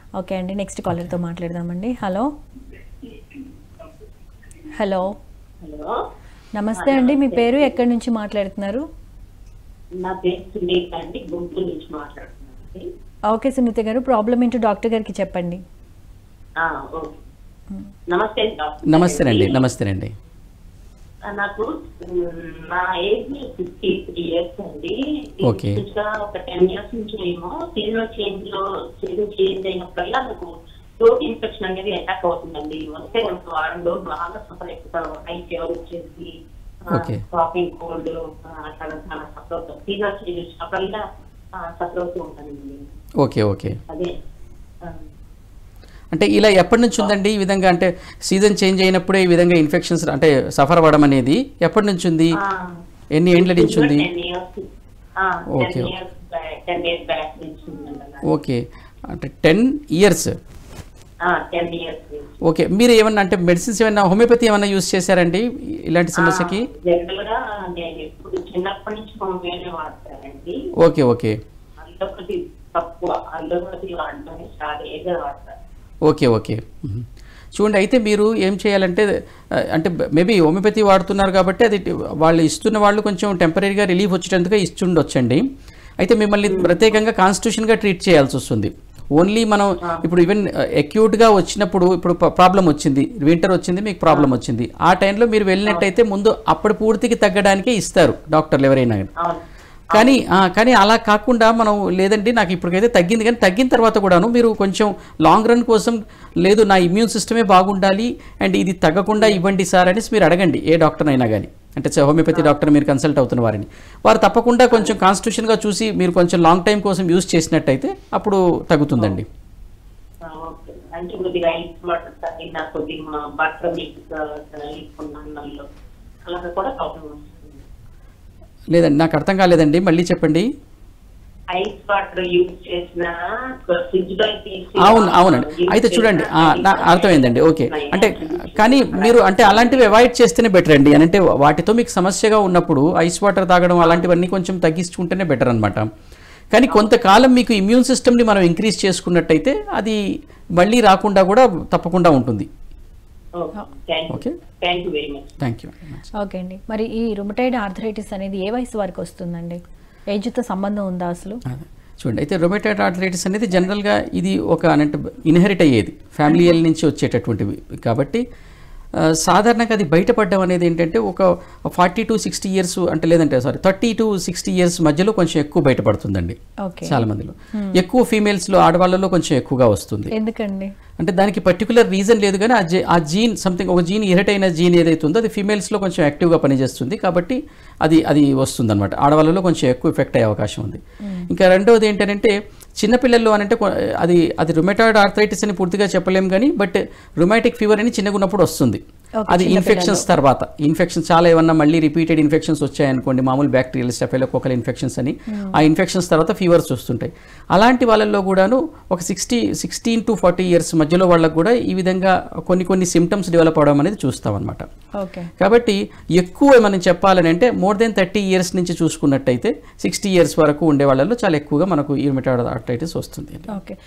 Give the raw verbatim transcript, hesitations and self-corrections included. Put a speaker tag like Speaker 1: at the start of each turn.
Speaker 1: Okay అండి, next కాలర్తో మాట్లాడదామండి. Hello hello
Speaker 2: hello
Speaker 1: నమస్తే అండి, మీ పేరు ఎక్కడి నుంచి మాట్లాడుతున్నారు?
Speaker 2: నా పేరు సునీత అండి, గుంటూరు నుంచి మాట్లాడుతున్నాను.
Speaker 1: ఓకే సునీత గారు, ప్రాబ్లం ఏంటో డాక్టర్ గారికి చెప్పండి.
Speaker 2: నమస్తే
Speaker 3: నమస్తే అండి. నమస్తే అండి.
Speaker 2: నాకు నా ఏజ్ ఫిఫ్టీ త్రీ ఇయర్స్ అండి.
Speaker 3: ఓకే.
Speaker 2: ఒక టెన్ ఇయర్స్ నుంచి ఏమో సీజన్ చేంజ్ లో సీజన్ చేంజ్ అయినప్పుడల్లా నాకు థ్రోట్ ఇన్ఫెక్షన్ అనేది అటాక్ అవుతుందండి. వస్తే ఒక వారంలో బాగా సఫర్ అయిపోతాను. హై ఫీవర్ వచ్చేసి కాఫింగ్ కోల్డ్ అట్లా చాలా సఫర్ అవుతాం. సీజన్ చేంజ్ వచ్చినప్పుడల్లా సఫర్ అవుతూ ఉంటానండి.
Speaker 3: Okay okay.
Speaker 2: అదే
Speaker 3: అంటే ఇలా ఎప్పటి నుంచి ఉందండి ఈ విధంగా? అంటే సీజన్ చేంజ్ అయినప్పుడే ఈ విధంగా ఇన్ఫెక్షన్స్ అంటే సఫర్ అవ్వడం అనేది ఎప్పటి నుంచి ఉంది? ఎన్ని ఏండ్ల నుంచి ఉంది? ఓకే ఓకే, అంటే టెన్ ఇయర్స్. ఓకే, మీరు ఏమన్నా అంటే మెడిసిన్స్ ఏమన్నా హోమియోపతి ఏమన్నా యూజ్ చేశారండి ఇలాంటి సమస్యకి? Okay okay okay okay. చూడండి, అయితే మీరు ఏం చేయాలంటే అంటే మేబీ హోమియోపతి వాడుతున్నారు కాబట్టి అది వాళ్ళు ఇస్తున్న వాళ్ళు కొంచెం టెంపరీగా రిలీఫ్ వచ్చేటందుకు ఇస్తుండొచ్చండి. అయితే మిమ్మల్ని ప్రత్యేకంగా కాన్స్టిట్యూషన్గా ట్రీట్ చేయాల్సి వస్తుంది. ఓన్లీ మనం ఇప్పుడు ఈవెన్ అక్యూట్గా వచ్చినప్పుడు ఇప్పుడు ప్రాబ్లం వచ్చింది, వింటర్ వచ్చింది, మీకు ప్రాబ్లం వచ్చింది, ఆ టైంలో మీరు వెళ్ళినట్టయితే ముందు అప్పుడు పూర్తికి తగ్గడానికే ఇస్తారు డాక్టర్లు ఎవరైనా. కానీ కానీ అలా కాకుండా మనం లేదండి నాకు ఇప్పటికైతే తగ్గింది, కానీ తగ్గిన తర్వాత కూడాను మీరు కొంచెం లాంగ్ రన్ కోసం లేదు నా ఇమ్యూన్ సిస్టమే బాగుండాలి అండ్ ఇది తగ్గకుండా ఇవ్వండి సార్ అనేసి మీరు అడగండి ఏ డాక్టర్ అయినా కానీ. అంటే హోమియోపతి డాక్టర్ మీరు కన్సల్ట్ అవుతున్న వారిని, వారు తప్పకుండా కొంచెం కాన్స్టిట్యూషన్గా చూసి మీరు కొంచెం లాంగ్ టైం కోసం యూజ్ చేసినట్టయితే అప్పుడు తగ్గుతుందండి. లేదండి నాకు అర్థం కాలేదండి, మళ్ళీ చెప్పండి. అవును అవునండి. అయితే చూడండి అర్థమైందండి. ఓకే, అంటే కానీ మీరు అంటే అలాంటివి అవాయిడ్ చేస్తేనే బెటర్ అండి. అని అంటే వాటితో మీకు సమస్యగా ఉన్నప్పుడు ఐస్ వాటర్ తాగడం అలాంటివన్నీ కొంచెం తగ్గించుకుంటేనే బెటర్ అనమాట. కానీ కొంతకాలం మీకు ఇమ్యూన్ సిస్టమ్ని మనం ఇంక్రీజ్ చేసుకున్నట్టయితే అది మళ్ళీ రాకుండా కూడా తప్పకుండా ఉంటుంది. Okay, thank you.
Speaker 1: ఓకే అండి, మరి ఈ రుమటైడ్ ఆర్థరైటిస్ అనేది ఏ వయసు వరకు వస్తుందండి? ఏజ్తో సంబంధం ఉందా అసలు?
Speaker 3: చూడండి, అయితే రుమటైడ్ ఆర్థరైటిస్ అనేది జనరల్గా ఇది ఒక అంటే ఇన్హెరిట్ అయ్యేది, ఫ్యామిలీల నుంచి వచ్చేటటువంటివి కాబట్టి సాధారణంగా అది బయటపడడం అనేది ఏంటంటే ఒక ఫార్టీ టు సిక్స్టీ ఇయర్స్ అంటే లేదంటే sorry thirty to sixty years మధ్యలో కొంచెం ఎక్కువ బయటపడుతుందండి చాలా మందిలో. ఎక్కువ ఫీమేల్స్లో ఆడవాళ్ళలో కొంచెం ఎక్కువగా వస్తుంది.
Speaker 1: ఎందుకండి
Speaker 3: అంటే దానికి పర్టికులర్ రీజన్ లేదు, కానీ ఆ జీన్ సంథింగ్ ఒక జీన్ ఇన్హెరిట్ అయిన జీన్ ఏదైతే ఉందో అది ఫీమేల్స్లో కొంచెం యాక్టివ్గా పనిచేస్తుంది కాబట్టి అది అది వస్తుంది అనమాట. ఆడవాళ్ళలో కొంచెం ఎక్కువ ఎఫెక్ట్ అయ్యే అవకాశం ఉంది. ఇంకా రెండవది ఏంటంటే చిన్నపిల్లల్లో అని అంటే అది అది రుమటాయిడ్ ఆర్థరైటిస్ అని పూర్తిగా చెప్పలేము కానీ బట్ రుమాటిక్ ఫీవర్ అని చిన్నగా ఉన్నప్పుడు వస్తుంది. అది ఇన్ఫెక్షన్స్ తర్వాత ఇన్ఫెక్షన్స్ చాలా ఏమన్నా మళ్ళీ రిపీటెడ్ ఇన్ఫెక్షన్స్ వచ్చాయనుకోండి, మామూలు బ్యాక్టీరియల్ స్టెఫైలోకోకల్ ఇన్ఫెక్షన్స్ అని ఆ ఇన్ఫెక్షన్స్ తర్వాత ఫీవర్స్ వస్తుంటాయి. అలాంటి వాళ్ళల్లో కూడాను ఒక sixty sixteen to forty years మధ్యలో వాళ్ళకు కూడా ఈ విధంగా కొన్ని కొన్ని సిమ్టమ్స్ డెవలప్ అవడం అనేది చూస్తాం అనమాట. కాబట్టి ఎక్కువ మనం చెప్పాలని అంటే మోర్ దెన్ థర్టీ ఇయర్స్ నుంచి చూసుకున్నట్టయితే సిక్స్టీ ఇయర్స్ వరకు ఉండే వాళ్ళలో చాలా ఎక్కువగా మనకు ఈ రుమటాయిడ్ ఆర్థరైటిస్ వస్తుంది.